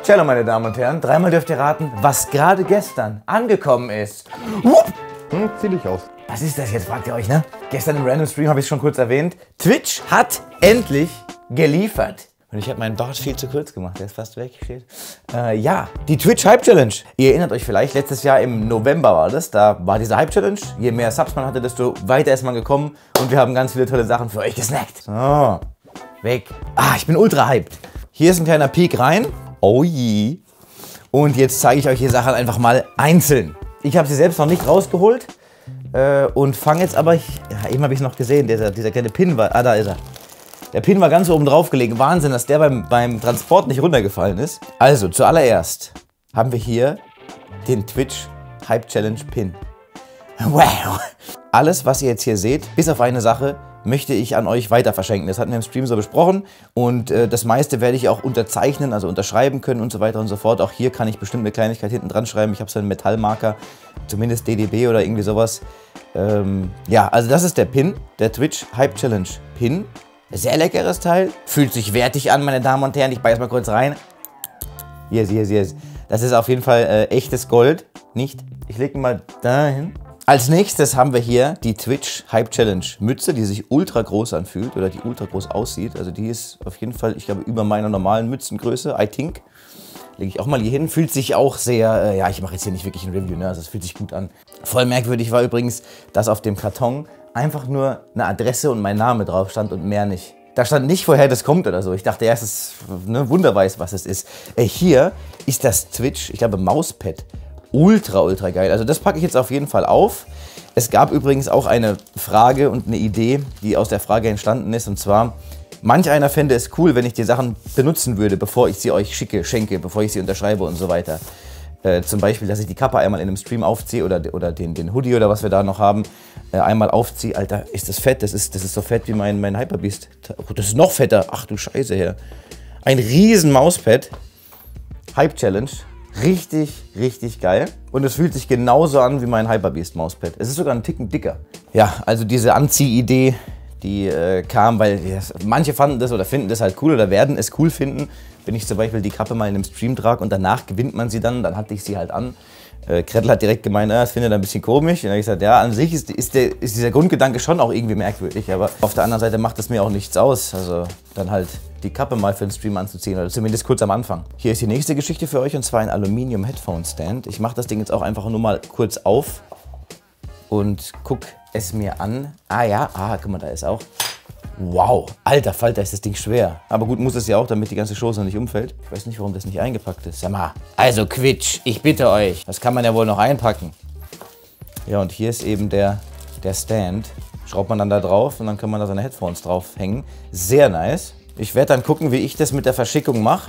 Cello, meine Damen und Herren. Dreimal dürft ihr raten, was gerade gestern angekommen ist. Zieh dich aus. Was ist das jetzt, fragt ihr euch, ne? Gestern im Random Stream habe ich es schon kurz erwähnt. Twitch hat endlich geliefert. Und ich habe meinen Bart viel zu kurz gemacht, der ist fast weg, steht. Ja, die Twitch Hype Challenge. Ihr erinnert euch vielleicht, letztes Jahr im November war das, da war diese Hype Challenge. Je mehr Subs man hatte, desto weiter ist man gekommen und wir haben ganz viele tolle Sachen für euch gesnackt. So, weg. Ich bin ultra hyped. Hier ist ein kleiner Peek rein. Oh je. Und jetzt zeige ich euch die Sachen einfach mal einzeln. Ich habe sie selbst noch nicht rausgeholt und fange jetzt aber, eben habe ich es noch gesehen, dieser kleine Pin war, da ist er. Der Pin war ganz oben drauf gelegen. Wahnsinn, dass der beim Transport nicht runtergefallen ist. Also, zuallererst haben wir hier den Twitch Hype Challenge Pin. Wow! Alles, was ihr jetzt hier seht, bis auf eine Sache, möchte ich an euch weiter verschenken. Das hatten wir im Stream so besprochen und das meiste werde ich auch unterzeichnen, also unterschreiben können und so weiter und so fort. Auch hier kann ich bestimmt eine Kleinigkeit hinten dran schreiben. Ich habe so einen Metallmarker, zumindest DDB oder irgendwie sowas. Ja, also das ist der Pin, der Twitch Hype Challenge Pin. Sehr leckeres Teil, fühlt sich wertig an, meine Damen und Herren. Ich beiß mal kurz rein. Yes, yes, yes. Das ist auf jeden Fall echtes Gold, nicht? Ich lege ihn mal dahin. Als nächstes haben wir hier die Twitch Hype Challenge Mütze, die sich ultra groß anfühlt oder die ultra groß aussieht. Also die ist auf jeden Fall, ich glaube, über meiner normalen Mützengröße, I think. Lege ich auch mal hier hin. Fühlt sich auch sehr, ja, ich mache jetzt hier nicht wirklich ein Review, ne? Also es fühlt sich gut an. Voll merkwürdig war übrigens, dass auf dem Karton einfach nur eine Adresse und mein Name drauf stand und mehr nicht. Da stand nicht, woher das kommt oder so. Ich dachte erst, es ist ne, wunderweiß, was es ist. Hier ist das Twitch, ich glaube, Mauspad. Ultra, ultra geil. Also das packe ich jetzt auf jeden Fall auf. Es gab übrigens auch eine Frage und eine Idee, die aus der Frage entstanden ist. Und zwar, manch einer fände es cool, wenn ich die Sachen benutzen würde, bevor ich sie euch schenke, bevor ich sie unterschreibe und so weiter. Zum Beispiel, dass ich die Kappe einmal in einem Stream aufziehe oder den Hoodie oder was wir da noch haben, einmal aufziehe. Alter, ist das fett? Das ist so fett wie mein Hyperbeast. Das ist noch fetter. Ach du Scheiße her. Ein riesen Mauspad. Hype Challenge. Richtig, richtig geil. Und es fühlt sich genauso an wie mein Hyperbeast Mauspad. Es ist sogar ein Ticken dicker. Ja, also diese Anziehidee, die kam, weil manche fanden das oder finden das halt cool oder werden es cool finden, wenn ich zum Beispiel die Kappe mal in einem Stream trage und danach gewinnt man sie dann hatte ich sie halt an. Gretel hat direkt gemeint, das findet er ein bisschen komisch. Und dann habe ich gesagt, ja, an sich ist dieser Grundgedanke schon auch irgendwie merkwürdig, aber auf der anderen Seite macht es mir auch nichts aus. Also dann halt die Kappe mal für den Stream anzuziehen oder zumindest kurz am Anfang. Hier ist die nächste Geschichte für euch und zwar ein Aluminium Headphone Stand. Ich mache das Ding jetzt auch einfach nur mal kurz auf und guck es mir an. Guck mal, da ist auch. Wow, alter Falter, ist das Ding schwer. Aber gut, muss es ja auch, damit die ganze Chose nicht umfällt. Ich weiß nicht, warum das nicht eingepackt ist. Sag mal, also Quitsch, ich bitte euch. Das kann man ja wohl noch einpacken. Ja, und hier ist eben der Stand. Schraubt man dann da drauf und dann kann man da seine Headphones drauf hängen. Sehr nice. Ich werde dann gucken, wie ich das mit der Verschickung mache.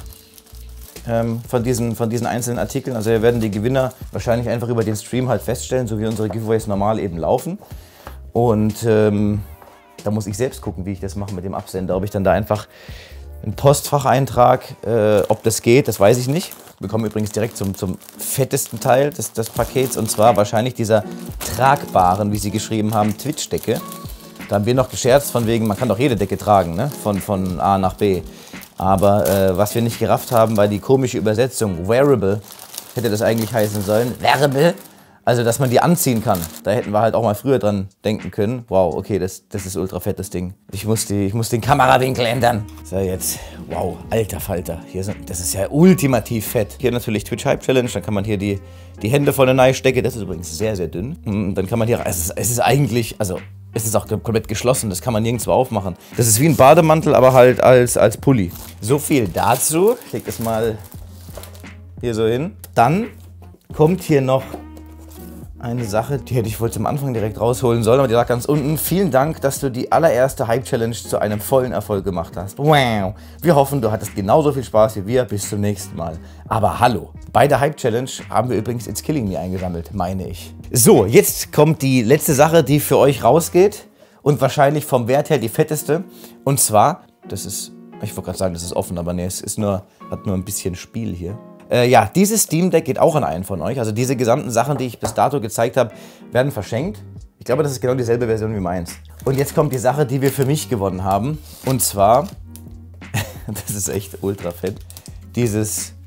Von diesen einzelnen Artikeln. Also wir werden die Gewinner wahrscheinlich einfach über den Stream halt feststellen, so wie unsere Giveaways normal eben laufen. Und da muss ich selbst gucken, wie ich das mache mit dem Absender. Ob ich dann da einfach ein Postfach eintrage, ob das geht, das weiß ich nicht. Wir kommen übrigens direkt zum fettesten Teil des Pakets und zwar wahrscheinlich dieser tragbaren, wie sie geschrieben haben, Twitch-Decke. Da haben wir noch gescherzt von wegen, man kann doch jede Decke tragen, ne? Von A nach B. Aber was wir nicht gerafft haben, war die komische Übersetzung. Wearable hätte das eigentlich heißen sollen. Wearable? Also, dass man die anziehen kann. Da hätten wir halt auch mal früher dran denken können. Wow, okay, das ist ultra fett, das Ding. Ich muss den Kamerawinkel ändern. So, jetzt. Wow, alter Falter. Das ist ja ultimativ fett. Hier natürlich Twitch Hype Challenge. Dann kann man hier die Hände von der Neistecke. Das ist übrigens sehr, sehr dünn. Dann kann man hier, es ist eigentlich, also, es ist auch komplett geschlossen. Das kann man nirgendwo aufmachen. Das ist wie ein Bademantel, aber halt als Pulli. So viel dazu. Ich leg das mal hier so hin. Dann kommt hier noch eine Sache, die hätte ich wohl zum Anfang direkt rausholen sollen, aber die lag ganz unten. Vielen Dank, dass du die allererste Hype Challenge zu einem vollen Erfolg gemacht hast. Wow! Wir hoffen, du hattest genauso viel Spaß wie wir. Bis zum nächsten Mal. Aber hallo! Bei der Hype Challenge haben wir übrigens It's Killing Me eingesammelt, meine ich. So, jetzt kommt die letzte Sache, die für euch rausgeht und wahrscheinlich vom Wert her die fetteste. Und zwar, das ist, ich wollte gerade sagen, das ist offen, aber nee, es ist hat nur ein bisschen Spiel hier. Ja, dieses Steam Deck geht auch an einen von euch. Also diese gesamten Sachen, die ich bis dato gezeigt habe, werden verschenkt. Ich glaube, das ist genau dieselbe Version wie meins. Und jetzt kommt die Sache, die wir für mich gewonnen haben. Und zwar, das ist echt ultra fett, dieses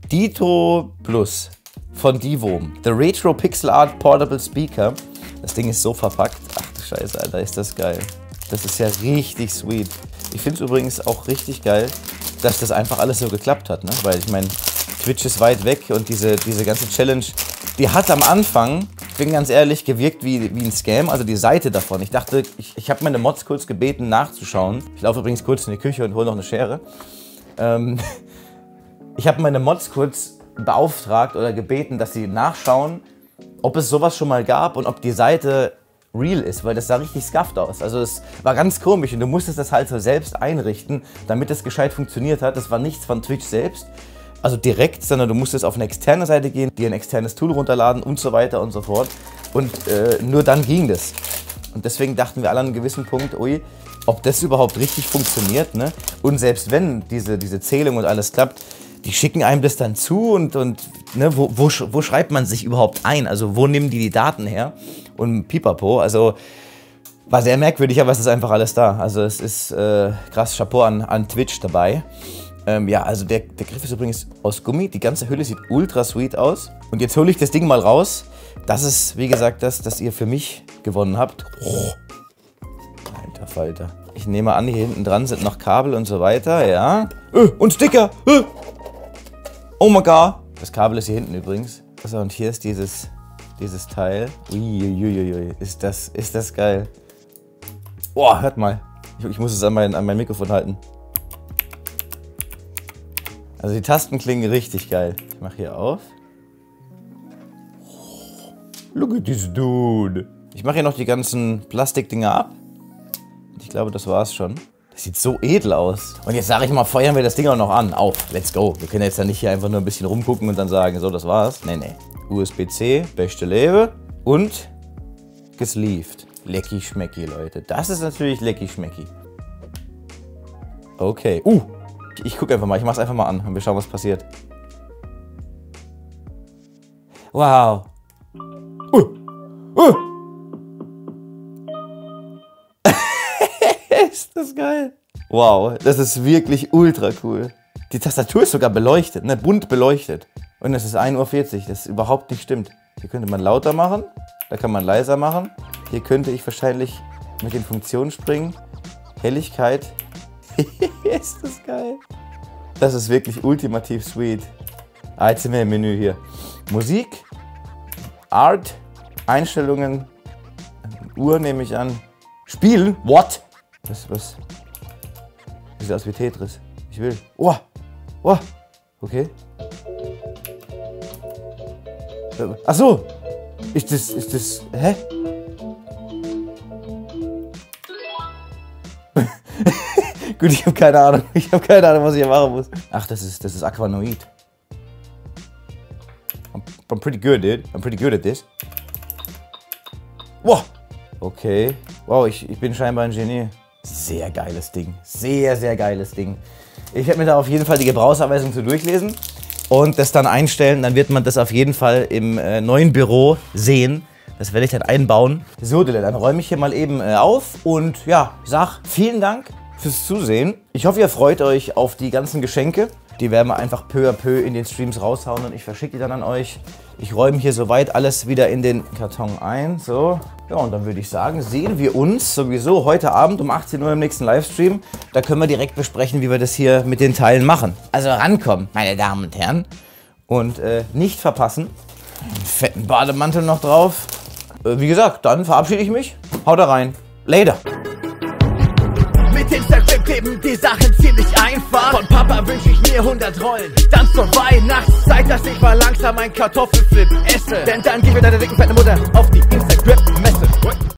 Dito Plus von Divom. The Retro Pixel Art Portable Speaker. Das Ding ist so verpackt. Ach du Scheiße, Alter, ist das geil. Das ist ja richtig sweet. Ich finde es übrigens auch richtig geil, dass das einfach alles so geklappt hat, ne? Weil ich meine, Twitch ist weit weg und diese ganze Challenge, die hat am Anfang, ich bin ganz ehrlich, gewirkt wie ein Scam, also die Seite davon. Ich dachte, ich habe meine Mods kurz gebeten nachzuschauen. Ich laufe übrigens kurz in die Küche und hole noch eine Schere. Ich habe meine Mods kurz beauftragt oder gebeten, dass sie nachschauen, ob es sowas schon mal gab und ob die Seite real ist, weil das sah richtig scuffed aus. Also es war ganz komisch und du musstest das halt so selbst einrichten, damit es gescheit funktioniert hat. Das war nichts von Twitch selbst, also direkt, sondern du musstest auf eine externe Seite gehen, dir ein externes Tool runterladen und so weiter und so fort. Und nur dann ging das. Und deswegen dachten wir alle an einem gewissen Punkt, ui, ob das überhaupt richtig funktioniert, ne? Und selbst wenn diese Zählung und alles klappt, die schicken einem das dann zu und ne, wo schreibt man sich überhaupt ein? Also wo nehmen die Daten her? Und pipapo, also war sehr merkwürdig, aber es ist einfach alles da. Also es ist krass, Chapeau an Twitch dabei. Ja, also der Griff ist übrigens aus Gummi, die ganze Hülle sieht ultra sweet aus. Und jetzt hole ich das Ding mal raus. Das ist, wie gesagt, das ihr für mich gewonnen habt. Oh. Alter Falter. Ich nehme an, hier hinten dran sind noch Kabel und so weiter, ja. Und Sticker! Oh my god! Das Kabel ist hier hinten übrigens. Also, und hier ist dieses Teil. Uiuiuiui. Ist das geil. Boah, hört mal. Ich muss es an mein Mikrofon halten. Also die Tasten klingen richtig geil. Ich mache hier auf. Look at this dude. Ich mache hier noch die ganzen Plastikdinger ab. Ich glaube, das war's schon. Das sieht so edel aus. Und jetzt sage ich mal, feuern wir das Ding auch noch an. Auf, let's go. Wir können jetzt ja nicht hier einfach nur ein bisschen rumgucken und dann sagen, so, das war's. Nee, nee. USB-C, beste Lebe und gesleeved. Lecky schmecki, Leute. Das ist natürlich lecky schmecki. Okay. Ich gucke einfach mal. Ich mach's einfach mal an und wir schauen, was passiert. Wow. Ist das geil. Wow, das ist wirklich ultra cool. Die Tastatur ist sogar beleuchtet, ne? Bunt beleuchtet. Und es ist 1:40 Uhr, das überhaupt nicht stimmt. Hier könnte man lauter machen, da kann man leiser machen. Hier könnte ich wahrscheinlich mit den Funktionen springen. Helligkeit. Ist das geil. Das ist wirklich ultimativ sweet. Jetzt sind wir im Menü hier. Musik, Art, Einstellungen, Uhr nehme ich an. Spielen? What? Was? Sieht aus wie Tetris. Ich will. Oh! Okay. Ach so! Ist das. Hä? Gut, ich habe keine Ahnung. Ich habe keine Ahnung, was ich hier machen muss. Ach, das ist Aquanoid. I'm pretty good, dude. I'm pretty good at this. Wow! Okay. Wow, ich bin scheinbar ein Genie. Sehr geiles Ding. Sehr, sehr geiles Ding. Ich werde mir da auf jeden Fall die Gebrauchsanweisung zu durchlesen und das dann einstellen. Dann wird man das auf jeden Fall im neuen Büro sehen. Das werde ich dann einbauen. So, Dille, dann räume ich hier mal eben auf und ja, sag vielen Dank fürs Zusehen. Ich hoffe, ihr freut euch auf die ganzen Geschenke. Die werden wir einfach peu à peu in den Streams raushauen und ich verschicke die dann an euch. Ich räume hier soweit alles wieder in den Karton ein. So. Ja, und dann würde ich sagen, sehen wir uns sowieso heute Abend um 18 Uhr im nächsten Livestream. Da können wir direkt besprechen, wie wir das hier mit den Teilen machen. Also rankommen, meine Damen und Herren. Und nicht verpassen. Einen fetten Bademantel noch drauf. Wie gesagt, dann verabschiede ich mich. Haut da rein. Later. Mit Instagram kleben die Sachen ziemlich einfach. Von Papa wünsche ich mir 100 Rollen. Dann zur Weihnachtszeit, dass ich mal langsam ein Kartoffelflip esse. Denn dann gehen wir deiner dicken fetten Mutter auf die Instagram-Messe.